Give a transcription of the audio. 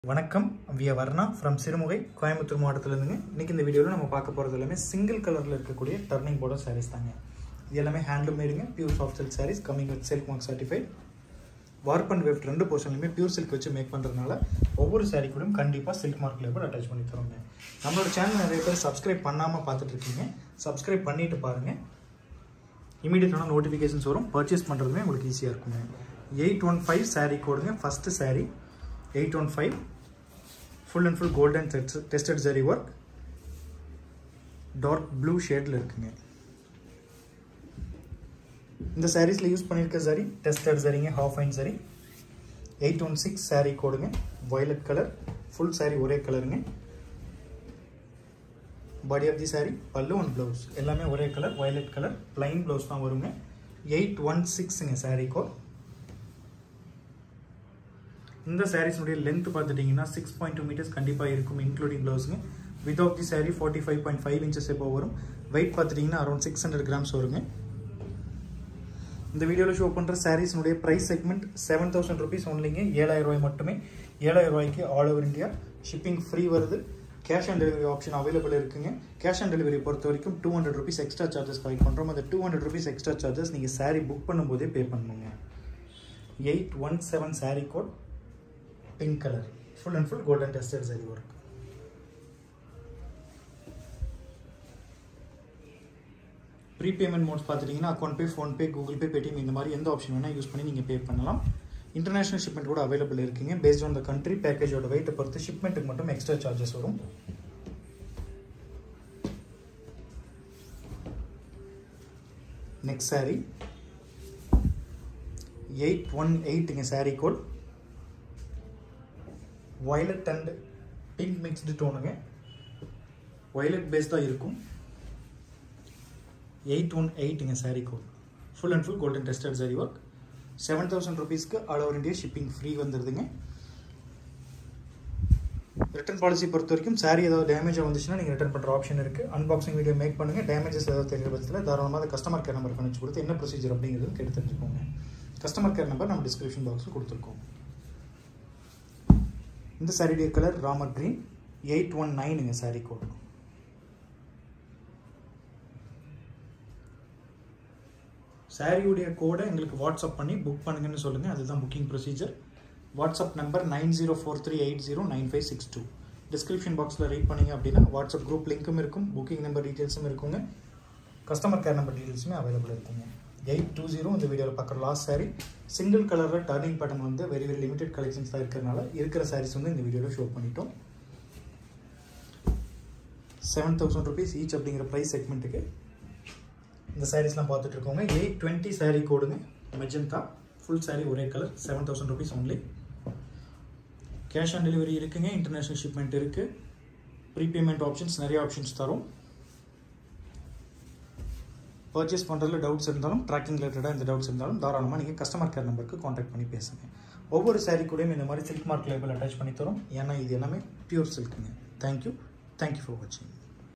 வணக்கம் via Varnaa from Sirumugai Coimbatore மாவட்டத்துல இருந்துங்க. இன்னைக்கு இந்த வீடியோல நம்ம பார்க்க போறது எல்லாமே சிங்கிள் கலர்ல இருக்கக்கூடிய டர்னிங் border sarees தாங்க. இது எல்லாமே handloom மேடுங்க, pure soft silk sarees coming with silk mark certified. warp and weft ரெண்டு போர்ஷன்லயுமே pure silk வச்சு மேக் பண்றதுனால ஒவ்வொரு saree கூடயும் கண்டிப்பா silk mark label அட்டாச் பண்ணி தரோங்க. நம்மளோட சேனல் நிறைய பேர் subscribe பண்ணாம பார்த்துட்டு இருக்கீங்க. subscribe பண்ணிட்டு பாருங்க. இமிடியேட்டான நோட்டிஃபிகேஷன்ஸ் வரும். பர்ச்சேஸ் பண்றதுமே உங்களுக்கு ஈஸியா இருக்குங்க. 815 saree கோடுங்க. first saree 815 full and full golden tested zari work dark blue shade la irukங்க. இந்த sareesல யூஸ் பண்ணிருக்க zari tested zariங்க, half fine zari. 816 saree கோடுங்க. violet color full saree ஒரே கலருங்க. body of the saree pallu and blouse எல்லாமே ஒரே colour violet color plain blouse தான் வருங்க. 816ங்க saree கோட். இந்த sarees உடைய length பார்த்துட்டீங்கன்னா 6.2 meters கண்டிப்பா இருக்கும் including blouse. without the saree 45.5 inches above வரும். weight பார்த்துட்டீங்கன்னா around 600 grams வருங்க. இந்த வீடியோல ஷோ பண்ற sarees உடைய price segment 7000 rupees onlyங்க. 7000 ரூபாய் மட்டுமே. 7000 ரூபாய்க்கு all over India shipping free வருது. cash on delivery option available இருக்குங்க. cash on delivery பொறுத்த வரைக்கும் 200 rupees extra charges கலெக்ட் பண்றோம். அந்த 200 rupees extra charges நீங்க saree book பண்ணும்போதே பே பண்ணனுங்க. 817 saree code pink color full and full golden tested zari work. prepayment modes பாத்துட்டீங்கன்னா account pay, phone pay, google pay, paytm இந்த மாதிரி எந்த ஆப்ஷன் வேணா யூஸ் பண்ணி நீங்க பே பண்ணலாம். international shipment கூட available இருக்குங்க. based on the country package ஓட weight பொறுத்து shipment மட்டும் extra charges வரும். next saree 818 இங்க saree code violet and pink mixed tone ங்க. violet base தான் இருக்கும். 818 ங்க saree code full and full golden tested zari work. 7000 rupees க்கு all over India shipping free வந்துருதுங்க. return policy பொறுத்த வரைக்கும் saree ஏதாவது டேமேஜ் வந்துச்சுனா நீங்க ரிட்டர்ன் பண்ற ஆப்ஷன் இருக்கு. unboxing வீடியோ மேக் பண்ணுங்க. டேமேஜஸ் ஏதாவது தெரிஞ்ச பட்சத்துல தாராளமா கஸ்டமர் கேர் நம்பர் கனெக்ட் கொடுத்து என்ன ப்ரொசீஜர் அப்படிங்கிறது கேட்டு தெரிஞ்சுக்கோங்க. கஸ்டமர் கேர் நம்பர் நம்ம டிஸ்கிரிப்ஷன் பாக்ஸ்ல கொடுத்திருக்கோம். இந்த saree கலர் ராமர் green 819 ங்க saree கோட். saree உடைய கோடை உங்களுக்கு வாட்ஸ்அப் பண்ணி புக் பண்ணுங்கன்னு சொல்லுங்க. அதுதான் booking procedure. WhatsApp number 9043809562. Description பாக்ஸ்ல ரீட் பண்ணீங்க அப்படின்னா வாட்ஸ்அப் குரூப் லிங்க்கும் இருக்கும், புக்கிங் நம்பர் டீடைல்ஸும் இருக்குங்க, கஸ்டமர் கேர் நம்பர் டீடைல்ஸுமே அவைலபிள் இருக்குங்க. 820 இந்த வீடியோல பார்க்குற லாஸ்ட் saree சிங்கிள் கலர்ல டர்னிங் பேட்டர்ன் வந்து வெரி லிமிடெட் கலெக்ஷன்ஸ் தான் இருக்கிறதுனால இருக்கிற sarees வந்து இந்த வீடியோல ஷோ பண்ணிட்டோம். 7000 rupees each அப்படிங்கிற பிரைஸ் செக்மெண்ட்டுக்கு இந்த sareesலாம் பார்த்துட்டு இருக்கோங்க. 820 saree கோடுங்க. மெஜந்தா ஃபுல் saree ஒரே colour 7000 rupees only. Cash on delivery இருக்குங்க. இன்டர்நேஷனல் ஷிப்மெண்ட் இருக்கு. ப்ரீபேமெண்ட் ஆப்ஷன்ஸ் நிறைய ஆப்ஷன்ஸ் தரும். பர்ச்சேஸ் பண்ணுறதுல டவுட்ஸ் இருந்தாலும் ட்ராக்கிங் ரிலேட்டடாக இந்த டவுட்ஸ் இருந்தாலும் தாராளமாக நீங்கள் கஸ்டமர் கேர் நம்பருக்கு காண்டாக்ட் பண்ணி பேசுங்க. ஒவ்வொரு saree கூடயும் இந்த மாதிரி சில்க் மார்க் லேபிள் அட்டாச் பண்ணி தரும். ஏன்னா இது எல்லாமே பியூர் சில்க்குங்க. தேங்க்யூ ஃபார் வாட்சிங்.